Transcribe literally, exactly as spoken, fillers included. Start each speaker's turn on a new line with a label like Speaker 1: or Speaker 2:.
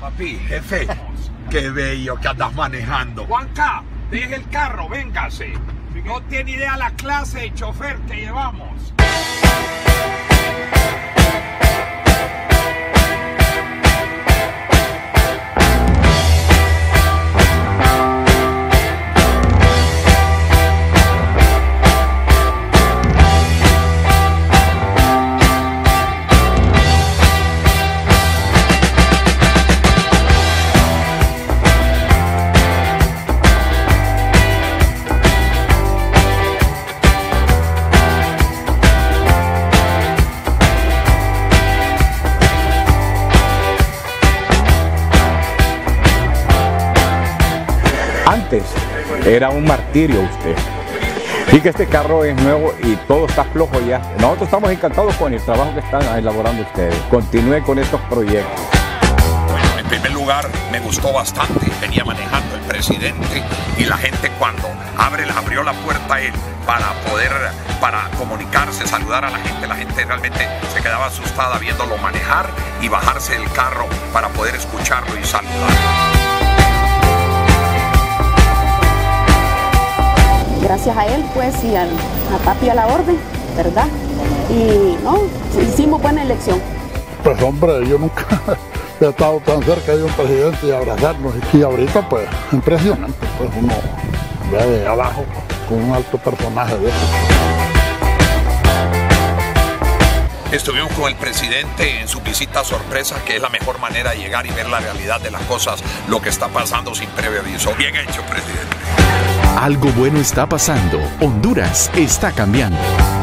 Speaker 1: Papi, jefe, qué bello que andas manejando.
Speaker 2: Juanca, deje el carro, véngase. No tiene idea la clase de chofer que llevamos.
Speaker 3: Antes era un martirio usted. Y que este carro es nuevo y todo está flojo ya. Nosotros estamos encantados con el trabajo que están elaborando ustedes. Continúe con estos proyectos.
Speaker 2: Bueno, en primer lugar, me gustó bastante. Venía manejando el presidente y la gente cuando abre, abrió la puerta a él para poder, para comunicarse, saludar a la gente. La gente realmente se quedaba asustada viéndolo manejar y bajarse del carro para poder escucharlo y saludar.
Speaker 4: Gracias a él, pues, y a, a papi a la orden, ¿verdad? Y, no, hicimos buena elección.
Speaker 5: Pues, hombre, yo nunca he estado tan cerca de un presidente y abrazarnos. Y ahorita, pues, impresionante, pues, uno ve de abajo con un alto personaje de eso.
Speaker 2: Estuvimos con el presidente en su visita sorpresa, que es la mejor manera de llegar y ver la realidad de las cosas, lo que está pasando sin previo aviso. Bien hecho, presidente.
Speaker 6: Algo bueno está pasando. Honduras está cambiando.